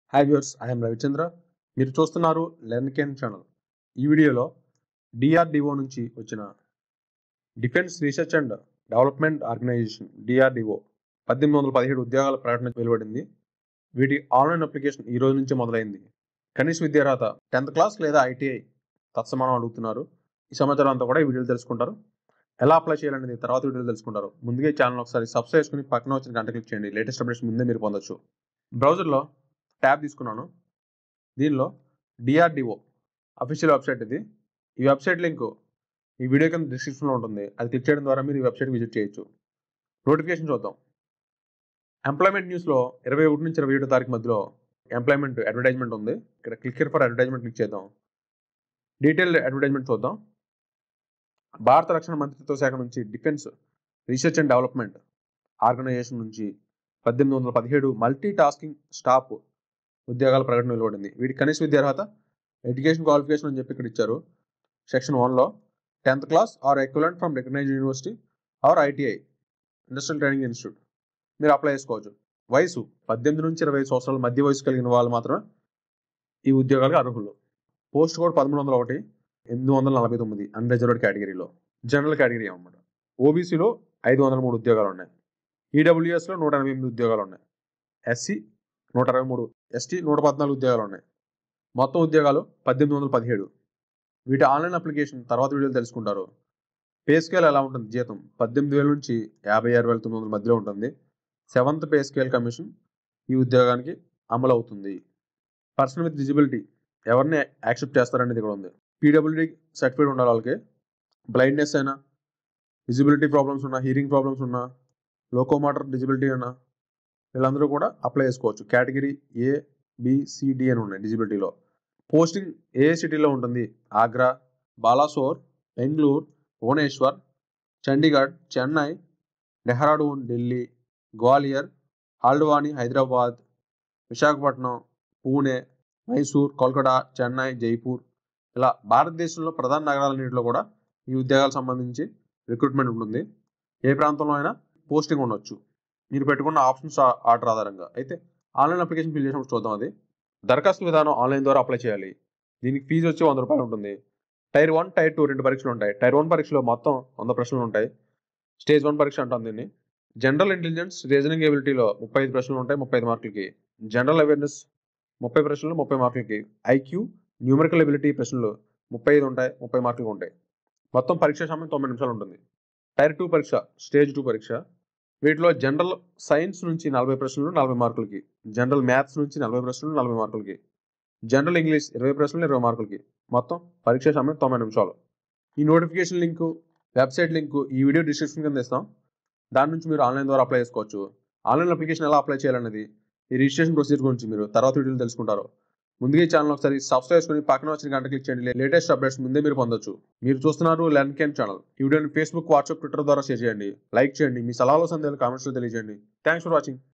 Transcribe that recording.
Hi viewers, I'm Ravichandra. మీరు చూస్తున్నారు లెర్న్కెన్ channel. ఈ వీడియోలో డిఆర్డిఓ నుంచి వచ్చిన defence research and development organisation DRDO 1817 ఉద్యోగాల ప్రకటన వెలువడింది. వీటి ఆన్లైన్ అప్లికేషన్ ఈ రోజు నుంచి మొదలైంది. కనీస విద్యార్హత 10th క్లాస్ లేదా ఐటీఐ తత్సమానం అడుగుతున్నారు. ఈ సమాచారం అంతా కూడా ఈ వీడియోలో తెలుసుకుంటారు. ఎలా అప్లై చేయాలనేది తర్వాత వీడియోలో తెలుసుకుంటారు. ముందుగా ఈ ఛానల్ ఒకసారి సబ్స్క్రైబ్ చేసుకుని పక్కన వచ్చిన గంట క్లిక్ చేయండి. లేటెస్ట్ అప్డేట్స్ ముందే మీరు పొందొచ్చు. బ్రౌజర్లో ట్యాబ్ తీసుకున్నాను. దీనిలో డిఆర్డిఓ అఫీషియల్ వెబ్సైట్ ఇది. ఈ వెబ్సైట్ లింక్ ఈ వీడియో కింద డిస్క్రిప్షన్లో ఉంటుంది. అది క్లిక్ చేయడం ద్వారా మీరు ఈ వెబ్సైట్ విజిట్ చేయొచ్చు. నోటిఫికేషన్ చూద్దాం. ఎంప్లాయ్మెంట్ న్యూస్లో 21 నుంచి 27 తారీఖు మధ్యలో ఎంప్లాయ్మెంట్ అడ్వర్టైజ్మెంట్ ఉంది. ఇక్కడ click here for advertisement click చేద్దాం. డీటెయిల్డ్ అడ్వర్టైజ్మెంట్ చూద్దాం. భారత రక్షణ మంత్రిత్వ శాఖ నుంచి defence research and development organisation నుంచి 1817 మల్టీ టాస్కింగ్ స్టాఫ్ ఉద్యోగాల ప్రకటన వెలువడింది. వీటి కనీస విద్యార్హత ఎడ్యుకేషన్ క్వాలిఫికేషన్ అని చెప్పి ఇక్కడ ఇచ్చారు. సెక్షన్ 1లో 10th class or equivalent from recognised university or ITI industrial training institute మీరు అప్లై చేసుకోవచ్చు. వయసు 18 నుంచి 25 సంవత్సరాల మధ్య వయసు కలిగిన వాళ్ళు మాత్రమే ఈ ఉద్యోగాలకు అర్హులు. పోస్ట్ కోడ్ 1301 849 అన్రిజర్వ్డ్ కేటగిరీలో, జనరల్ కేటగిరీ అన్నమాట. ఓబీసీలో 503 ఉద్యోగాలు ఉన్నాయి. ఈడబ్ల్యూఎస్లో 188 ఉద్యోగాలు ఉన్నాయి. ఎస్సీ 123, ఎస్టీ 114 ఉద్యోగాలు ఉన్నాయి. మొత్తం ఉద్యోగాలు 1817. వీటి ఆన్లైన్ అప్లికేషన్ తర్వాత వీడియోలు తెలుసుకుంటారు. పే స్కేల్ ఎలా ఉంటుంది? జీతం 18,000 నుంచి 56,900 మధ్యలో ఉంటుంది. 7th పే స్కేల్ కమిషన్ ఈ ఉద్యోగానికి అమలు అవుతుంది. పర్సన్ విత్ డిజబిలిటీ ఎవరిని యాక్సెప్ట్ చేస్తారనేది ఇక్కడ ఉంది. పీడబ్ల్యూడీ సర్టిఫికేట్ ఉండాలి వాళ్ళకి. బ్లైండ్నెస్ అయినా, విజిబిలిటీ ప్రాబ్లమ్స్ ఉన్నా, హీరింగ్ ప్రాబ్లమ్స్ ఉన్నా, లోకోమోటర్ డిజబిలిటీ అయినా వీళ్ళందరూ కూడా అప్లై చేసుకోవచ్చు. కేటగిరీ ఏ, బిసిడి అని ఉన్నాయి డిజిబిలిటీలో. పోస్టింగ్ ఏ సిటీలో ఉంటుంది? ఆగ్రా, బాలాసోర్, బెంగళూరు, భువనేశ్వర్, చండీగఢ్, చెన్నై, డెహ్రాడూన్ ఢిల్లీ, గ్వాలియర్, హల్ద్వానీ హైదరాబాద్, విశాఖపట్నం, పూణే, మైసూర్, కోల్కతా, చెన్నై, జైపూర్ ఇలా భారతదేశంలో ప్రధాన నగరాలన్నింటిలో కూడా ఈ ఉద్యోగాలకు సంబంధించి రిక్రూట్మెంట్ ఉంటుంది. ఏ ప్రాంతంలో అయినా పోస్టింగ్ ఉండొచ్చు మీరు పెట్టుకున్న ఆప్షన్స్ ఆర్డర్ ఆధారంగా. అయితే ఆన్లైన్ అప్లికేషన్ ఫిల్ చేసినప్పుడు చూద్దాం. అది దరఖాస్తు విధానం ఆన్లైన్ ద్వారా అప్లై చేయాలి. దీనికి ఫీజు వచ్చి 100 రూపాయలు ఉంటుంది. టైర్ 1, టైర్ 2 2 పరీక్షలు ఉంటాయి. టైర్ 1 పరీక్షలో మొత్తం 100 ప్రశ్నలు ఉంటాయి. స్టేజ్ 1 పరీక్ష అంటాం దీన్ని. జనరల్ ఇంటెలిజెన్స్ రీజనింగ్ ఎబిలిటీలో 35 ప్రశ్నలు ఉంటాయి 35 మార్కులకి. జనరల్ అవేర్నెస్ 30 ప్రశ్నలు 30 మార్కులకి. ఐక్యూ న్యూమరికల్ ఎబిలిటీ ప్రశ్నలు 35 ఉంటాయి 30 మార్కులు ఉంటాయి. మొత్తం పరీక్ష సమయం 90 నిమిషాలు ఉంటుంది. టైర్ 2 పరీక్ష స్టేజ్ 2 పరీక్ష. వీటిలో జనరల్ సైన్స్ నుంచి 40 ప్రశ్నలు 40 మార్కులకి. జనరల్ మ్యాథ్స్ నుంచి 40 ప్రశ్నలు 40 మార్కులకి. జనరల్ ఇంగ్లీష్ 20 ప్రశ్నలు 20 మార్కులకి. మొత్తం పరీక్ష సమయం 90 నిమిషాలు. ఈ నోటిఫికేషన్ లింకు, వెబ్సైట్ లింకు ఈ వీడియో డిస్క్రిప్షన్ కింద ఇస్తాం. దాని నుంచి మీరు ఆన్లైన్ ద్వారా అప్లై చేసుకోవచ్చు. ఆన్లైన్ అప్లికేషన్ ఎలా అప్లై చేయాలనేది, ఈ రిజిస్ట్రేషన్ ప్రొసీజర్ గురించి మీరు తర్వాత వీడియోలో తెలుసుకుంటారు. ముందుగా ఈ ఛానల్ ఒకసారి సబ్స్క్రైబ్ చేసుకుని పక్కన వచ్చిన గంట క్లిక్ చేయండి. లేటెస్ట్ అప్డేట్స్ ముందే మీరు పొందొచ్చు. మీరు చూస్తున్నారు లెర్న్కెన్ ఛానల్. ఈ వీడియోని ఫేస్బుక్, వాట్సాప్, ట్విట్టర్ ద్వారా షేర్ చేయండి. లైక్ చేయండి. మీ సలహాలు సందేహాలు కామెంట్స్లో తెలియజేయండి. Thanks for watching.